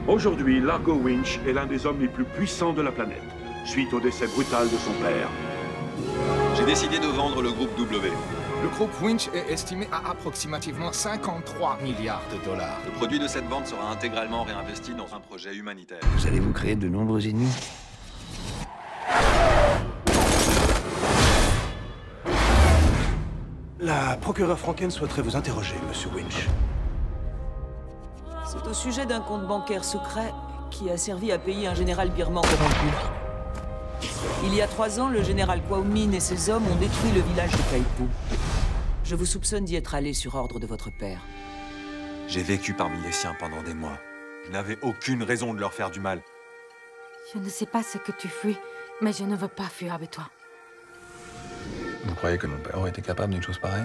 Aujourd'hui, Largo Winch est l'un des hommes les plus puissants de la planète, suite au décès brutal de son père. J'ai décidé de vendre le groupe W. Le groupe Winch est estimé à approximativement 53 milliards de dollars. Le produit de cette vente sera intégralement réinvesti dans un projet humanitaire. Vous allez vous créer de nombreux ennemis. La procureure Franken souhaiterait vous interroger, monsieur Winch. C'est au sujet d'un compte bancaire secret qui a servi à payer un général birman corrompu. Il y a 3 ans, le général Kwao Min et ses hommes ont détruit le village de Kaipu. Je vous soupçonne d'y être allé sur ordre de votre père. J'ai vécu parmi les siens pendant des mois. Je n'avais aucune raison de leur faire du mal. Je ne sais pas ce que tu fuis, mais je ne veux pas fuir avec toi. Vous croyez que mon père aurait été capable d'une chose pareille?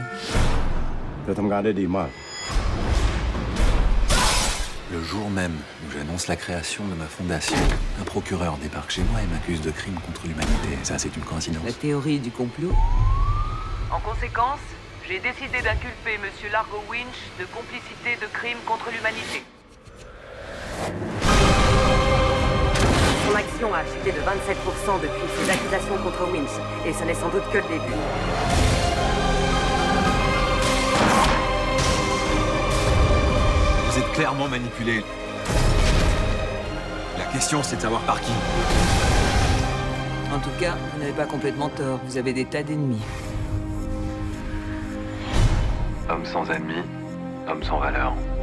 Le jour même où j'annonce la création de ma fondation, un procureur débarque chez moi et m'accuse de crimes contre l'humanité. Ça, c'est une coïncidence. La théorie du complot. En conséquence, j'ai décidé d'inculper Monsieur Largo Winch de complicité de crimes contre l'humanité. Son action a chuté de 27% depuis ses accusations contre Winch, et ce n'est sans doute que le début. Vous êtes clairement manipulé. La question, c'est de savoir par qui. En tout cas, vous n'avez pas complètement tort. Vous avez des tas d'ennemis. Homme sans ennemis, homme sans valeur.